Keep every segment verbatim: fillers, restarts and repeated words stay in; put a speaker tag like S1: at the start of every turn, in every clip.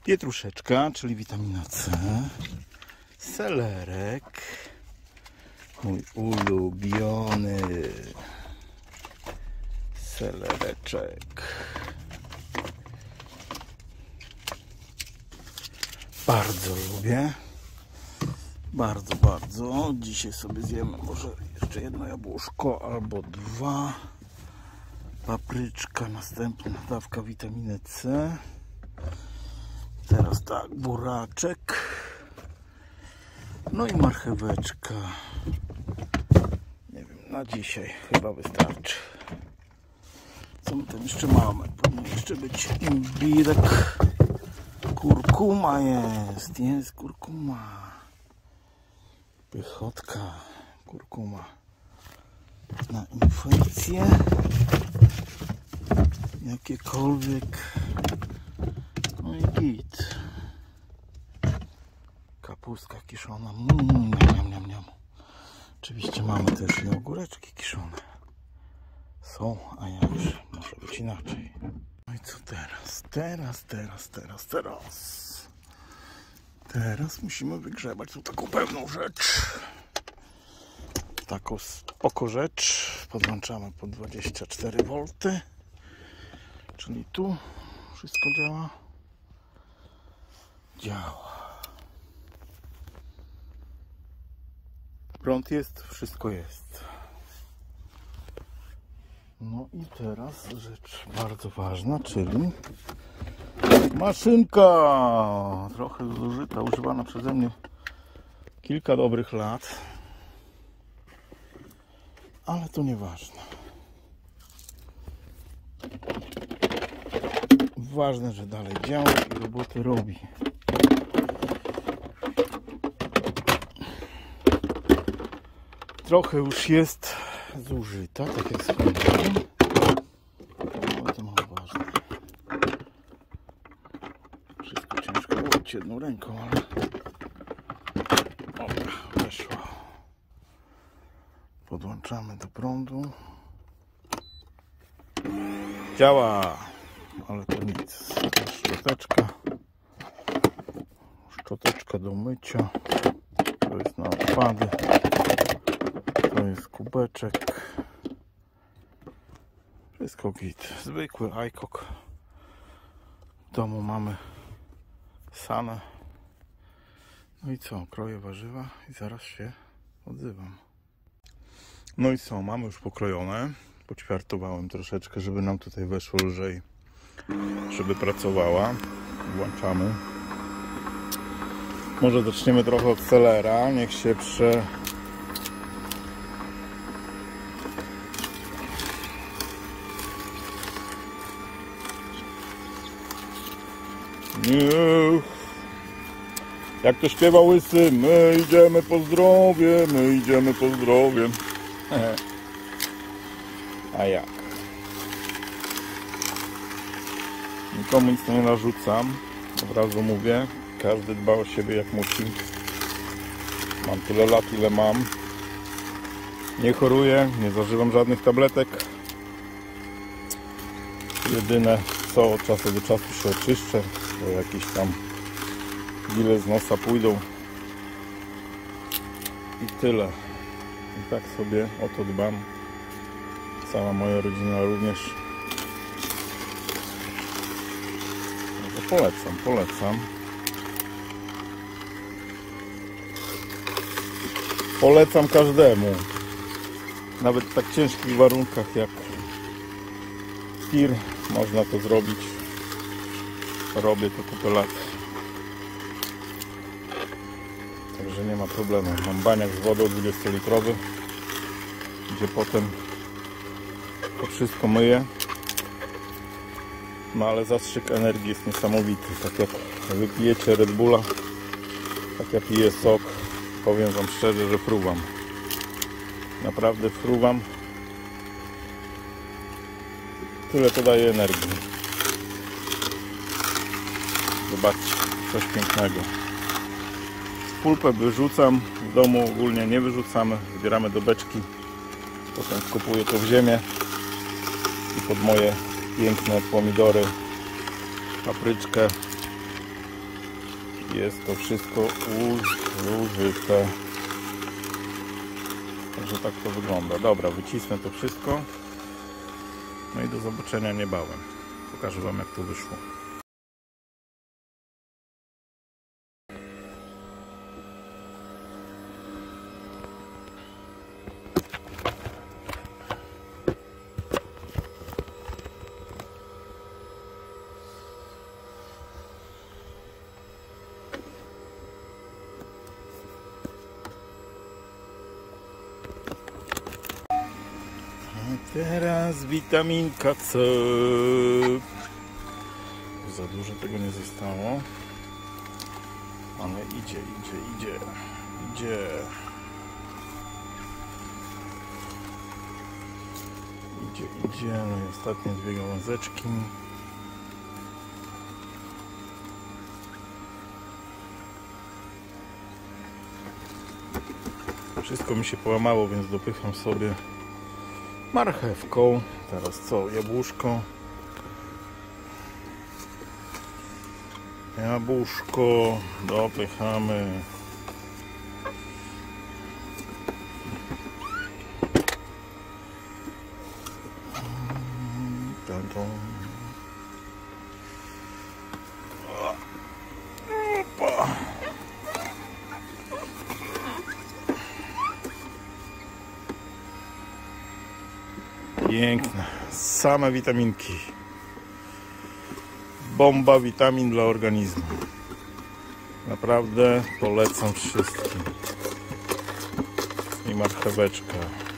S1: Pietruszeczka, czyli witamina C, selerek, mój ulubiony selereczek. Bardzo lubię, bardzo, bardzo. Dzisiaj sobie zjemy może jeszcze jedno jabłuszko albo dwa. Papryczka, następna dawka witaminy C. Teraz tak, buraczek. No i marcheweczka. Nie wiem, na dzisiaj chyba wystarczy. Co my tam jeszcze mamy? Powinien jeszcze być imbirek. Kurkuma jest, jest kurkuma. Pychotka, kurkuma. Na infekcje. Jakiekolwiek. No i git. Kapustka kiszona. Mm, niam, niam, niam. Oczywiście mamy też i ogóreczki kiszone. Są, a jakże może być inaczej. No i co teraz? Teraz, teraz, teraz, teraz. Teraz musimy wygrzebać tu taką pewną rzecz. Taką spoko rzecz. Podłączamy pod dwadzieścia cztery wolty. Czyli tu wszystko działa. Działa. Prąd jest, wszystko jest. No i teraz rzecz bardzo ważna, czyli maszynka. Trochę zużyta, używana przeze mnie kilka dobrych lat. Ale to nieważne. Ważne, że dalej działa i roboty robi. Trochę już jest zużyta, tak jak wspomniałem. No to mało ważne. Wszystko ciężko robić jedną ręką, ale dobra, weszło. Podłączamy do prądu. Działa, ale to nic. Szczoteczka. Szczoteczka do mycia. To jest na odpady. To jest kubeczek. Wszystko git. Zwykły ajkok. W domu mamy sanę. No i co? Kroję warzywa i zaraz się odzywam. No i co? Mamy już pokrojone. Poćwiartowałem troszeczkę, żeby nam tutaj weszło lżej, żeby pracowała. Włączamy. Może zaczniemy trochę od selera. Niech się prze... Niech. Jak to śpiewa Łysy, my idziemy po zdrowie, my idziemy po zdrowie. A jak? Nikomu nic nie narzucam. Od razu mówię. Każdy dba o siebie jak musi. Mam tyle lat, ile mam. Nie choruję, nie zażywam żadnych tabletek. Jedyne co od czasu do czasu się oczyszczę, bo jakieś tam gile z nosa pójdą. I tyle. I tak sobie o to dbam. Cała moja rodzina również. No to polecam, polecam. Polecam każdemu. Nawet w tak ciężkich warunkach jak tir można to zrobić. Robię to kupę lat. Także nie ma problemu. Mam baniak z wodą dwudziestolitrowy, gdzie potem to wszystko myję. No ale zastrzyk energii jest niesamowity. Tak jak wypijecie Red Bulla, tak jak piję sok, powiem wam szczerze, że fruwam. Naprawdę fruwam. Tyle to daje energii. Zobaczcie, coś pięknego. Pulpę wyrzucam, w domu ogólnie nie wyrzucamy, zbieramy do beczki, potem wkopuję to w ziemię i pod moje piękne pomidory, papryczkę jest to wszystko zużyte. Także tak to wygląda. Dobra, wycisnę to wszystko. No i do zobaczenia niebawem. Pokażę wam, jak to wyszło. Teraz witaminka C. Za dużo tego nie zostało. Ale idzie, idzie, idzie. Idzie. Idzie, idzie. No i ostatnie dwie gałązeczki. Wszystko mi się połamało, więc dopycham sobie marchewką. Teraz co? Jabłuszko. Jabłuszko. Dopychamy. Opa. Piękne, same witaminki. Bomba witamin dla organizmu. Naprawdę polecam wszystkim. I marcheweczka.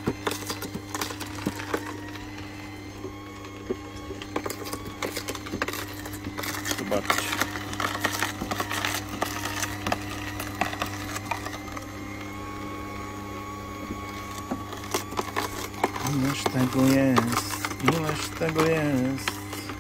S1: Zobaczcie. Ileż tego jest, ileż tego jest.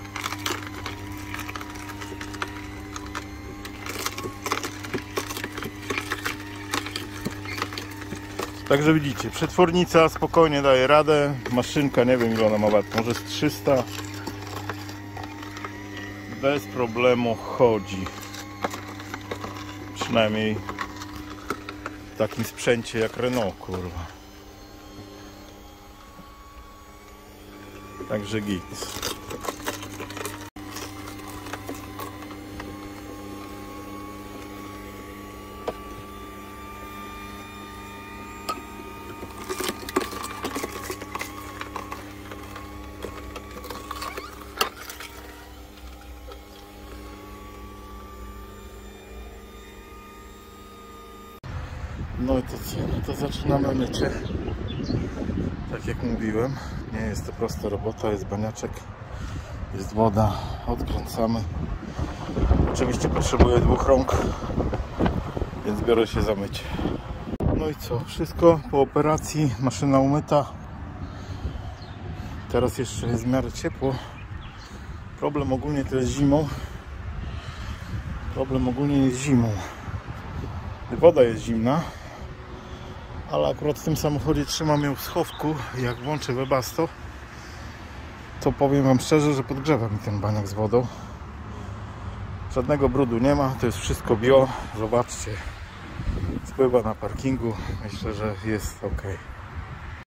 S1: Także widzicie, przetwornica spokojnie daje radę. Maszynka, nie wiem ile ona ma wat, może z trzysta. Bez problemu chodzi. Przynajmniej w takim sprzęcie jak Renault, kurwa. Także git. No i to co? No to zaczynamy mycie. Tak jak mówiłem, nie jest to prosta robota, jest baniaczek, jest woda, odkręcamy. Oczywiście potrzebuję dwóch rąk, więc biorę się za mycie. No i co? Wszystko po operacji, maszyna umyta. Teraz jeszcze jest w miarę ciepło. Problem ogólnie to jest zimą. Problem ogólnie jest zimą. Woda jest zimna. Ale akurat w tym samochodzie trzymam ją w schowku. Jak włączę Webasto, to powiem wam szczerze, że podgrzewa mi ten baniak z wodą. Żadnego brudu nie ma, to jest wszystko bio. Zobaczcie, spływa na parkingu. Myślę, że jest ok.